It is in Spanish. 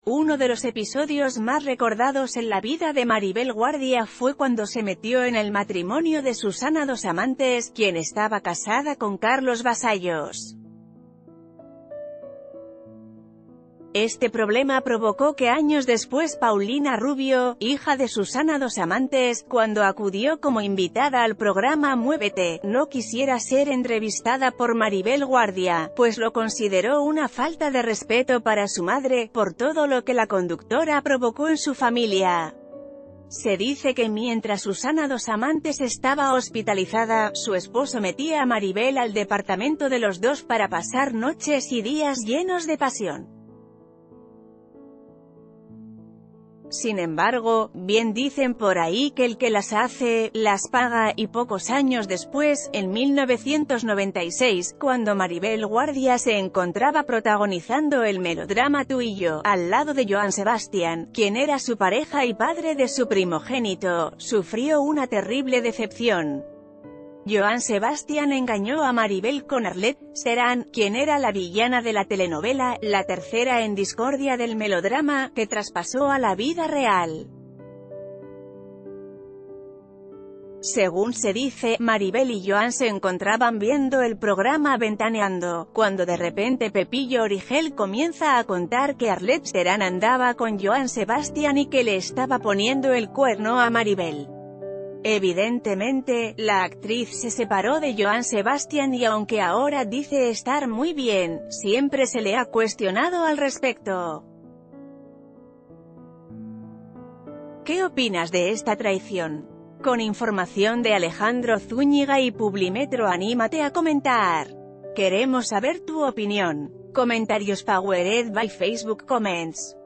Uno de los episodios más recordados en la vida de Maribel Guardia fue cuando se metió en el matrimonio de Susana Dos Amantes, quien estaba casada con Carlos Basallos. Este problema provocó que años después Paulina Rubio, hija de Susana Dos Amantes, cuando acudió como invitada al programa Muévete, no quisiera ser entrevistada por Maribel Guardia, pues lo consideró una falta de respeto para su madre, por todo lo que la conductora provocó en su familia. Se dice que mientras Susana Dos Amantes estaba hospitalizada, su esposo metía a Maribel al departamento de los dos para pasar noches y días llenos de pasión. Sin embargo, bien dicen por ahí que el que las hace, las paga, y pocos años después, en 1996, cuando Maribel Guardia se encontraba protagonizando el melodrama Tú y yo, al lado de Joan Sebastián, quien era su pareja y padre de su primogénito, sufrió una terrible decepción. Joan Sebastián engañó a Maribel con Arlet Serán, quien era la villana de la telenovela, la tercera en discordia del melodrama, que traspasó a la vida real. Según se dice, Maribel y Joan se encontraban viendo el programa Ventaneando, cuando de repente Pepillo Origel comienza a contar que Arlet Serán andaba con Joan Sebastián y que le estaba poniendo el cuerno a Maribel. Evidentemente, la actriz se separó de Joan Sebastián y aunque ahora dice estar muy bien, siempre se le ha cuestionado al respecto. ¿Qué opinas de esta traición? Con información de Alejandro Zúñiga y Publimetro, anímate a comentar. Queremos saber tu opinión. Comentarios powered by Facebook Comments.